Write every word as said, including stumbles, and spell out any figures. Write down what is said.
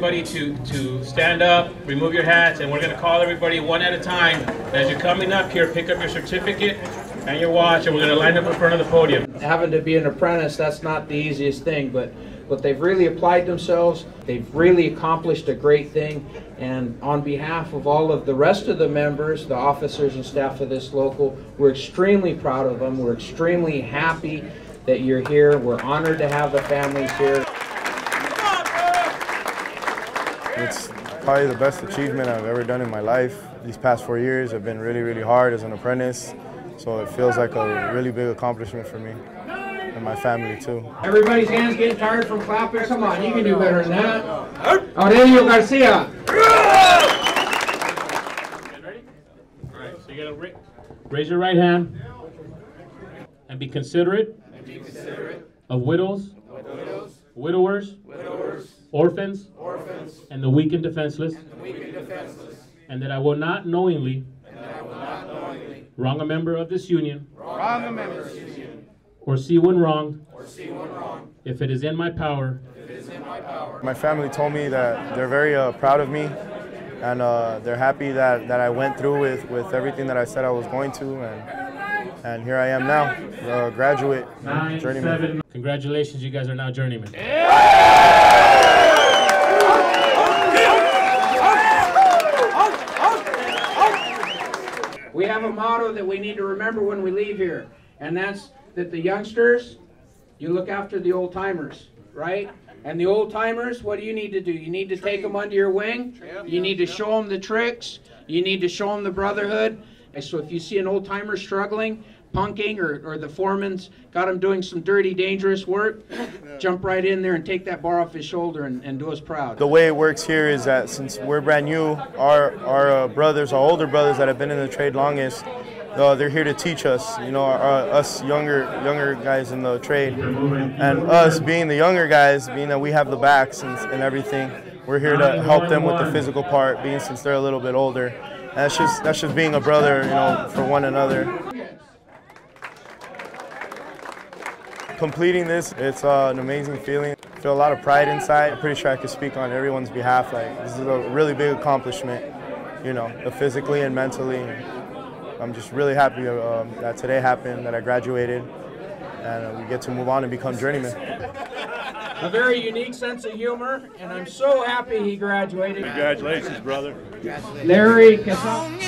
everybody to, to stand up, remove your hats, and we're going to call everybody one at a time. As you're coming up here, pick up your certificate and your watch, and we're going to line up in front of the podium. Having to be an apprentice, that's not the easiest thing, but, but they've really applied themselves. They've really accomplished a great thing. And on behalf of all of the rest of the members, the officers and staff of this local, we're extremely proud of them. We're extremely happy that you're here. We're honored to have the families here. It's probably the best achievement I've ever done in my life. These past four years have been really, really hard as an apprentice, so it feels like a really big accomplishment for me and my family too. Everybody's hands getting tired from clapping. Come on, you can do better than that. Aurelio Garcia. Ready? All right, so you gotta ra raise your right hand and be considerate, and be considerate of widows, widows widowers, widowers, orphans, orphans, and the weak and defenseless, and, the weak and, defenseless. And that I will not knowingly, and that I will not knowingly wrong a member of this union, wrong a member of this union, or see one wrong, or see one wrong, if it is in my power. If it is in my power. My family told me that they're very uh, proud of me, and uh, they're happy that, that I went through with, with everything that I said I was going to, and, and here I am now, a graduate, Nine, journeyman. Seven. Congratulations, you guys are now journeymen. We have a motto that we need to remember when we leave here, and that's that the youngsters, you look after the old timers, right? And the old timers, what do you need to do? You need to take them under your wing. You need to show them the tricks. You need to show them the brotherhood. And so if you see an old timer struggling, punking, or, or the foreman's got him doing some dirty, dangerous work, jump right in there and take that bar off his shoulder and, and do us proud. The way it works here is that since we're brand new, our, our uh, brothers, our older brothers that have been in the trade longest, uh, they're here to teach us, you know, our, uh, us younger younger guys in the trade. And us being the younger guys, being that we have the backs and, and everything, we're here to help them with the physical part, being since they're a little bit older. And that's just, that's just being a brother, you know, for one another. Completing this, it's uh, an amazing feeling. I feel a lot of pride inside. I'm pretty sure I could speak on everyone's behalf. Like, this is a really big accomplishment, you know, physically and mentally. I'm just really happy um, that today happened, that I graduated, and uh, we get to move on and become journeymen. A very unique sense of humor, and I'm so happy he graduated. Congratulations, brother. Larry Casal.